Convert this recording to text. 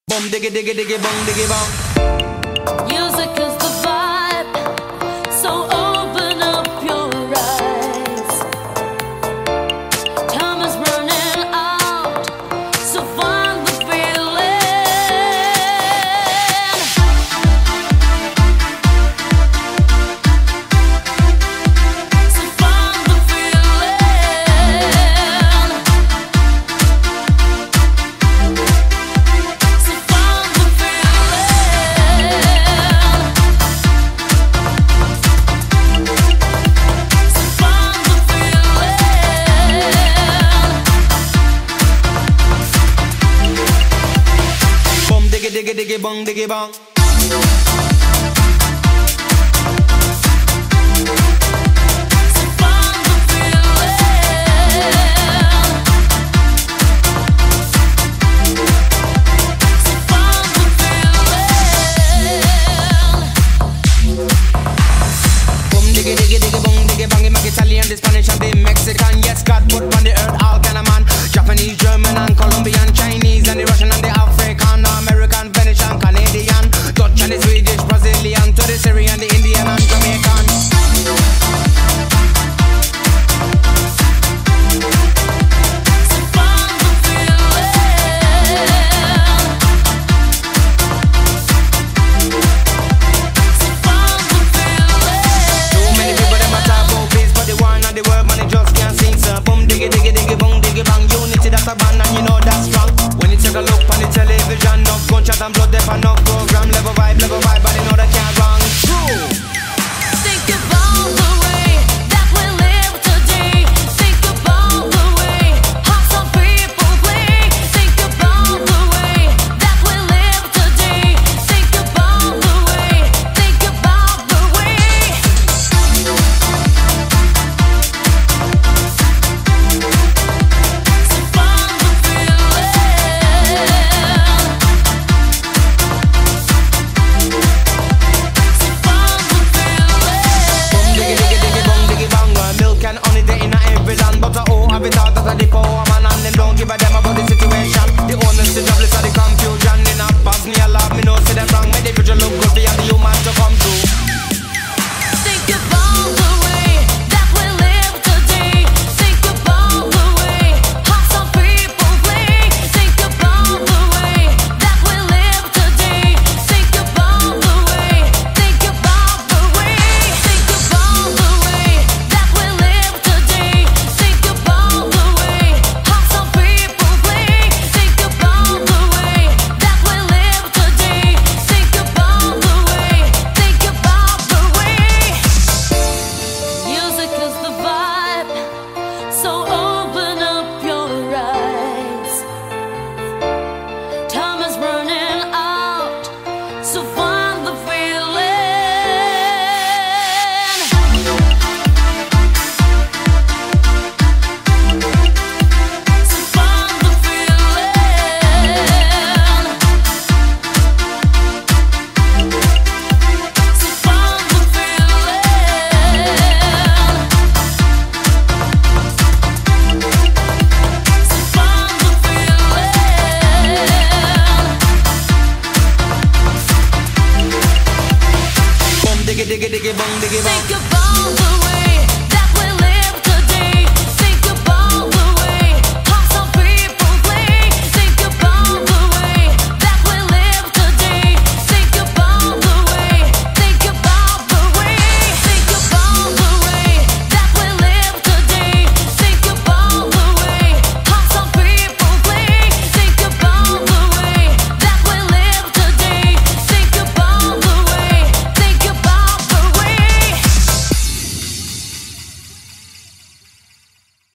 Bum diggy diggy diggy bum diggy bum. Music is the vibe, so open up your eyes. Time is running out, so find the feeling. So find the feeling. So find the Diggy diggy diggy bong diggy bong. Diggy diggy diggy bong diggy bong. It make Italian, the Spanish and the Mexican. Yes, God put on the earth all kind of man. Japanese, German and Colombian, Chinese and the Russian and the African, American, Venetian, Canadian, Dutch and the Swedish, Brazilian, to the Syrian, the Indian and Jamaican. Diggy diggy diggy bong diggy bang. Unity that's a band and you know that's strong. When you take a look on the television, no gunshot and blood, there no program. Level vibe, but you know that can't wrong. True. Think about the way that we live today. Think about the way how some people play. Think about the way that we live today. Think about the way. Think about the way. Have it out as a the power man and them don't give a damn about the situation. The owners, the jobless, are the confusion. In a pass me a love, me know see them wrong. Make the future look good for you, the human to come through. Think about the way that we live today. Think about the way how some people play. Think about the way that we live today. Think about the way. Think about the way. Think about the way that we live today. Think about the way how some people play. Think about the way that we live today. Think about the way. Think about the way. Music is the vibe, so open up your eyes. Time is running out, so find the feeling. So find the feeling. So find the feeling. So find the feeling. Bum diggy diggy diggy bong diggy bong. Think about